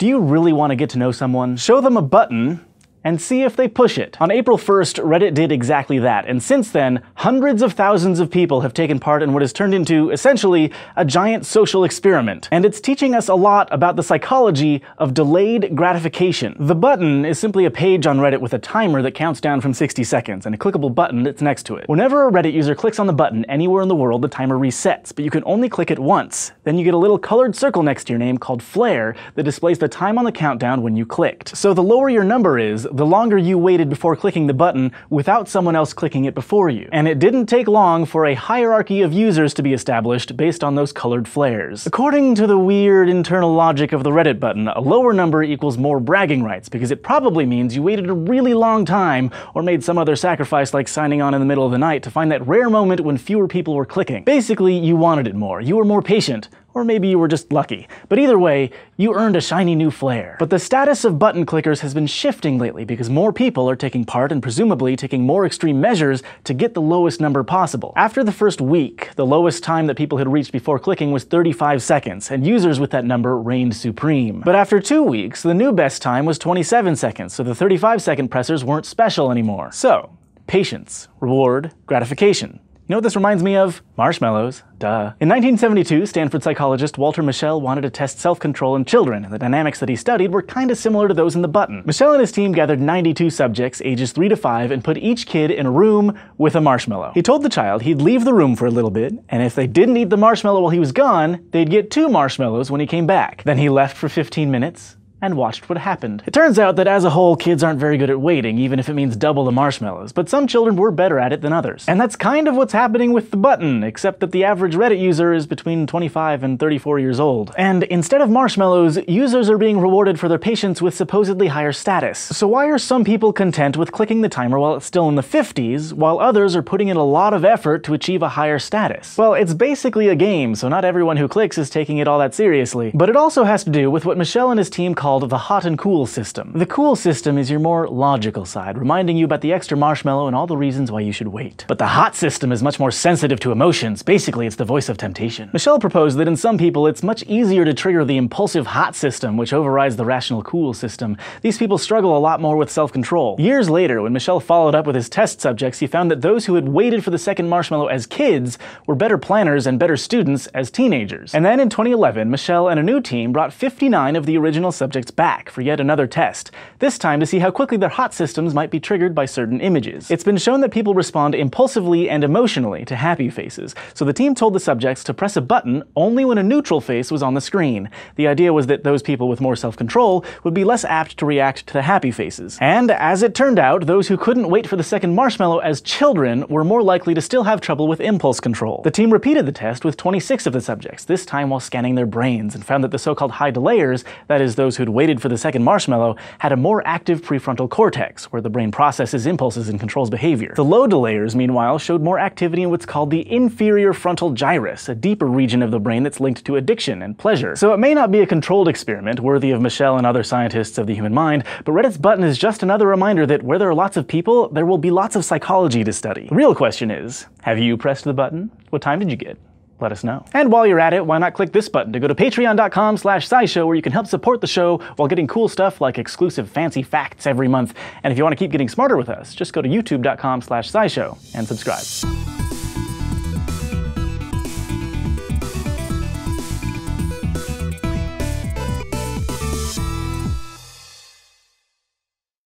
Do you really want to get to know someone? Show them a button and see if they push it. On April 1st, Reddit did exactly that, and since then, hundreds of thousands of people have taken part in what has turned into, essentially, a giant social experiment. And it's teaching us a lot about the psychology of delayed gratification. The button is simply a page on Reddit with a timer that counts down from 60 seconds, and a clickable button that's next to it. Whenever a Reddit user clicks on the button anywhere in the world, the timer resets, but you can only click it once. Then you get a little colored circle next to your name called flare that displays the time on the countdown when you clicked. So the lower your number is, the longer you waited before clicking the button without someone else clicking it before you. And it didn't take long for a hierarchy of users to be established based on those colored flares. According to the weird internal logic of the Reddit button, a lower number equals more bragging rights, because it probably means you waited a really long time or made some other sacrifice like signing on in the middle of the night to find that rare moment when fewer people were clicking. Basically, you wanted it more. You were more patient. Or maybe you were just lucky. But either way, you earned a shiny new flare. But the status of button clickers has been shifting lately because more people are taking part and presumably taking more extreme measures to get the lowest number possible. After the first week, the lowest time that people had reached before clicking was 35 seconds, and users with that number reigned supreme. But after 2 weeks, the new best time was 27 seconds, so the 35-second pressers weren't special anymore. So, patience, reward, gratification. You know what this reminds me of? Marshmallows. Duh. In 1972, Stanford psychologist Walter Mischel wanted to test self-control in children, and the dynamics that he studied were kinda similar to those in the button. Mischel and his team gathered 92 subjects, ages 3 to 5, and put each kid in a room with a marshmallow. He told the child he'd leave the room for a little bit, and if they didn't eat the marshmallow while he was gone, they'd get 2 marshmallows when he came back. Then he left for 15 minutes, and watched what happened. It turns out that as a whole, kids aren't very good at waiting, even if it means double the marshmallows, but some children were better at it than others. And that's kind of what's happening with the button, except that the average Reddit user is between 25 and 34 years old. And instead of marshmallows, users are being rewarded for their patience with supposedly higher status. So why are some people content with clicking the timer while it's still in the 50s, while others are putting in a lot of effort to achieve a higher status? Well, it's basically a game, so not everyone who clicks is taking it all that seriously. But it also has to do with what Mischel and his team called the hot and cool system. The cool system is your more logical side, reminding you about the extra marshmallow and all the reasons why you should wait. But the hot system is much more sensitive to emotions. Basically, it's the voice of temptation. Mischel proposed that in some people, it's much easier to trigger the impulsive hot system, which overrides the rational cool system. These people struggle a lot more with self-control. Years later, when Mischel followed up with his test subjects, he found that those who had waited for the second marshmallow as kids were better planners and better students as teenagers. And then in 2011, Mischel and a new team brought 59 of the original subjects back for yet another test, this time to see how quickly their hot systems might be triggered by certain images. It's been shown that people respond impulsively and emotionally to happy faces, so the team told the subjects to press a button only when a neutral face was on the screen. The idea was that those people with more self-control would be less apt to react to the happy faces. And as it turned out, those who couldn't wait for the second marshmallow as children were more likely to still have trouble with impulse control. The team repeated the test with 26 of the subjects, this time while scanning their brains, and found that the so-called high delayers, that is, those who'd waited for the second marshmallow, had a more active prefrontal cortex, where the brain processes impulses and controls behavior. The low delayers, meanwhile, showed more activity in what's called the inferior frontal gyrus, a deeper region of the brain that's linked to addiction and pleasure. So it may not be a controlled experiment worthy of Mischel and other scientists of the human mind, but Reddit's button is just another reminder that where there are lots of people, there will be lots of psychology to study. The real question is, have you pressed the button? What time did you get? Let us know. And while you're at it, why not click this button to go to patreon.com/SciShow, where you can help support the show while getting cool stuff like exclusive fancy facts every month. And if you want to keep getting smarter with us, just go to youtube.com/SciShow and subscribe.